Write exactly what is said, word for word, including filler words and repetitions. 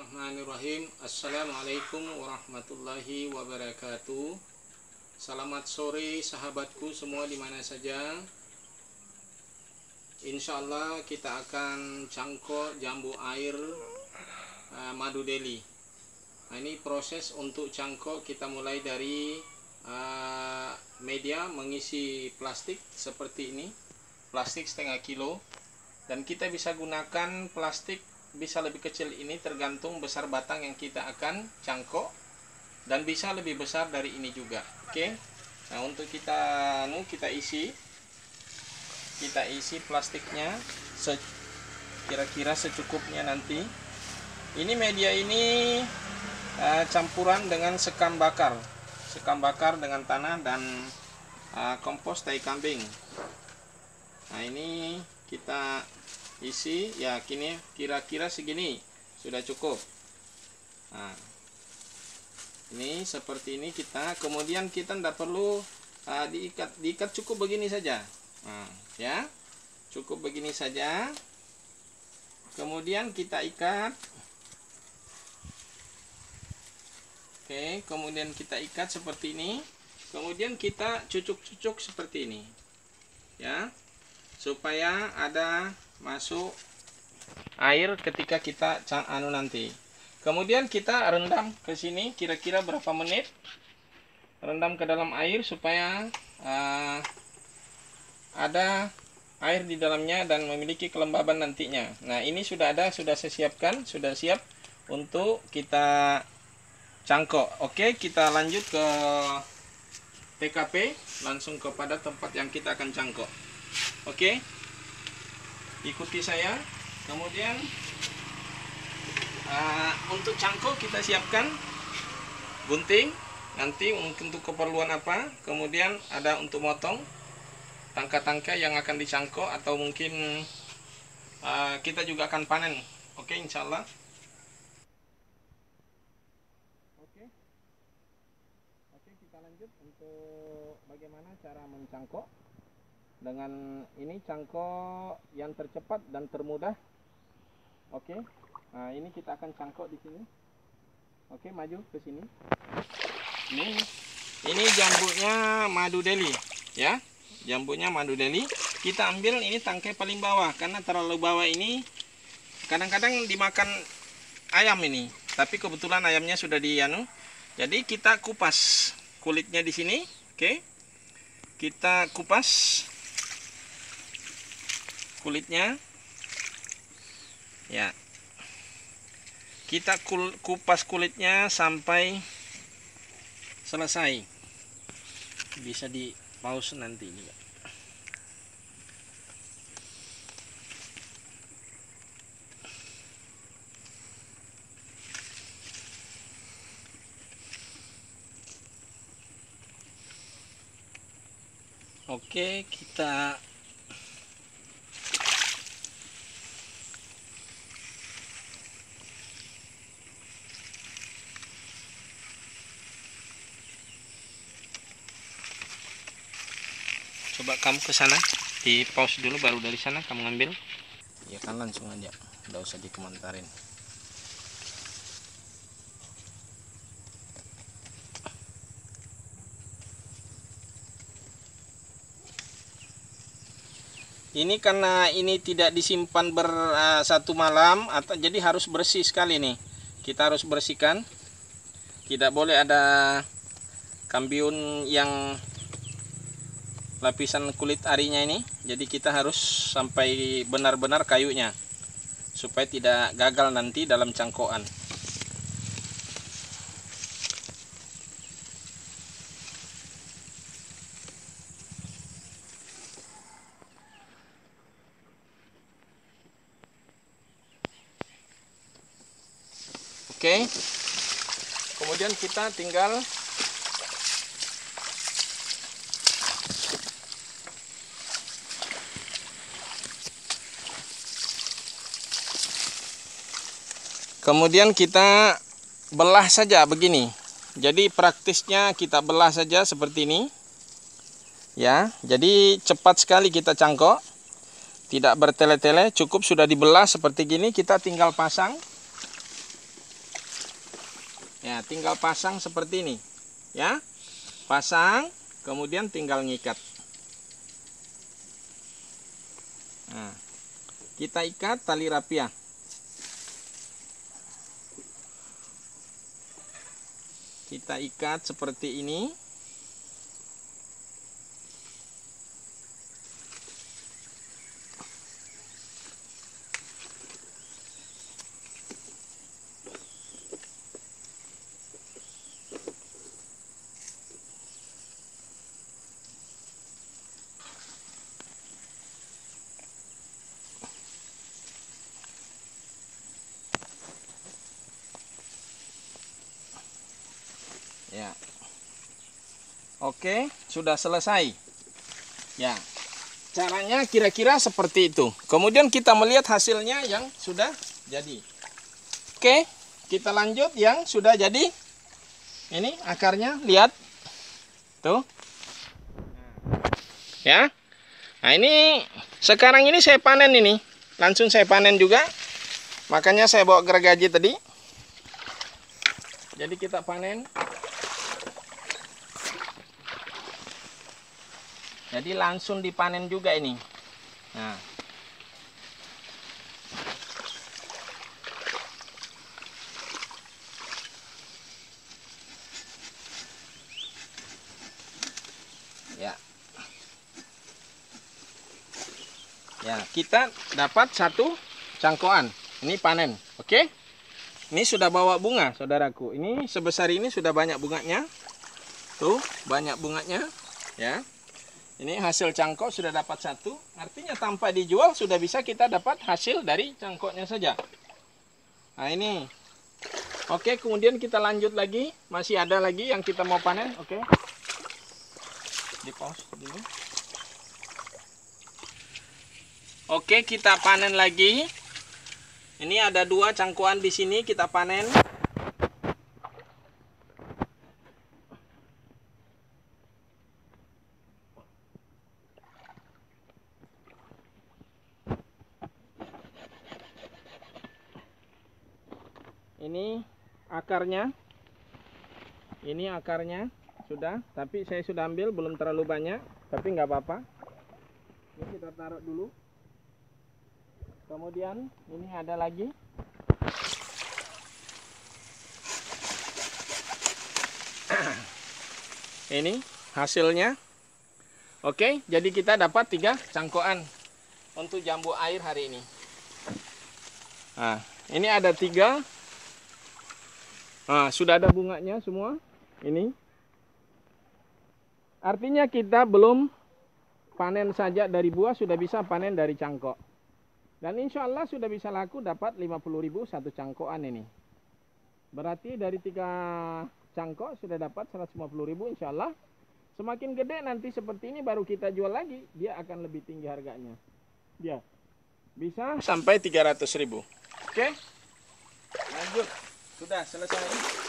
Bismillahirrahmanirrahim. Assalamualaikum warahmatullahi wabarakatuh. Selamat sore sahabatku semua di mana saja. Insya Allah kita akan cangkok jambu air uh, madu deli. Nah, ini proses untuk cangkok kita mulai dari uh, media mengisi plastik seperti ini, plastik setengah kilo, dan kita bisa gunakan plastik bisa lebih kecil ini tergantung besar batang yang kita akan cangkok, dan bisa lebih besar dari ini juga. Oke. Nah, untuk kita nu kita isi kita isi plastiknya se kira-kira secukupnya nanti. Ini media ini uh, campuran dengan sekam bakar. Sekam bakar dengan tanah dan uh, kompos tai kambing. Nah, ini kita isi ya, kini kira-kira segini sudah cukup. Nah, ini seperti ini kita, kemudian kita tidak perlu uh, diikat, diikat cukup begini saja. Nah, ya, cukup begini saja. Kemudian kita ikat. Oke, kemudian kita ikat seperti ini. Kemudian kita cucuk-cucuk seperti ini, ya, supaya ada masuk air ketika kita anu nanti. Kemudian kita rendam ke sini kira-kira berapa menit, rendam ke dalam air supaya uh, ada air di dalamnya dan memiliki kelembaban nantinya. Nah, ini sudah ada, sudah saya siapkan, sudah siap untuk kita cangkok. Oke, kita lanjut ke T K P, langsung kepada tempat yang kita akan cangkok. Oke, ikuti saya. Kemudian uh, untuk cangkok kita siapkan gunting nanti untuk keperluan apa. Kemudian ada untuk motong tangka-tangka yang akan dicangkok, atau mungkin uh, kita juga akan panen. Oke, insya Allah. Oke, oke kita lanjut untuk bagaimana cara mencangkok. Dengan ini cangkok yang tercepat dan termudah. Oke. Nah, ini kita akan cangkok di sini. Oke, maju ke sini. Ini ini jambunya madu deli, ya. Jambunya madu deli. Kita ambil ini tangkai paling bawah, karena terlalu bawah ini kadang-kadang dimakan ayam ini. Tapi kebetulan ayamnya sudah dianu. Jadi kita kupas kulitnya di sini. Oke. Kita kupas kulitnya, ya, kita kul kupas kulitnya sampai selesai. Bisa di pause nanti juga. Oke, kita coba kamu ke sana, di pause dulu, baru dari sana kamu ngambil. Ya kan, langsung aja, nggak usah dikomentarin. Ini karena ini tidak disimpan ber uh, satu malam, atau jadi harus bersih sekali nih. Kita harus bersihkan. Tidak boleh ada kambiun yang lapisan kulit arinya ini. Jadi kita harus sampai benar-benar kayunya, supaya tidak gagal nanti dalam cangkokan. Oke, kemudian kita tinggal Kemudian kita belah saja begini. Jadi praktisnya kita belah saja seperti ini. Ya, jadi cepat sekali kita cangkok. Tidak bertele-tele, cukup sudah dibelah seperti gini, kita tinggal pasang. Ya, tinggal pasang seperti ini. Ya. Pasang, kemudian tinggal ngikat. Nah, kita ikat tali rapiah. Kita ikat seperti ini. Ya. Oke, sudah selesai. Ya. Caranya kira-kira seperti itu. Kemudian kita melihat hasilnya yang sudah jadi. Oke, kita lanjut yang sudah jadi. Ini akarnya, lihat. Tuh. Ya. Nah, ini sekarang ini saya panen ini. Langsung saya panen juga. Makanya saya bawa gergaji tadi. Jadi kita panen. Jadi langsung dipanen juga ini. Nah. Ya. Ya, kita dapat satu cangkokan. Ini panen, oke? Ini sudah bawa bunga, saudaraku. Ini sebesar ini sudah banyak bunganya. Tuh, banyak bunganya, ya. Ini hasil cangkok sudah dapat satu. Artinya tanpa dijual sudah bisa kita dapat hasil dari cangkoknya saja. Nah ini. Oke, kemudian kita lanjut lagi. Masih ada lagi yang kita mau panen. Oke. Di pause dulu. Oke, kita panen lagi. Ini ada dua cangkokan di sini kita panen. Ini akarnya, ini akarnya sudah, tapi saya sudah ambil, belum terlalu banyak, tapi nggak apa-apa. Ini kita taruh dulu. Kemudian ini ada lagi. Ini hasilnya. Oke, jadi kita dapat tiga cangkokan untuk jambu air hari ini. Nah, ini ada tiga. Nah, sudah ada bunganya semua. Ini. Artinya kita belum panen saja dari buah, sudah bisa panen dari cangkok. Dan insya Allah sudah bisa laku dapat lima puluh ribu satu cangkokan ini. Berarti dari tiga cangkok sudah dapat seratus lima puluh ribu insya Allah. Semakin gede nanti seperti ini baru kita jual lagi, dia akan lebih tinggi harganya. Dia bisa sampai tiga ratus ribu. Oke. Lanjut. Sudah selesai.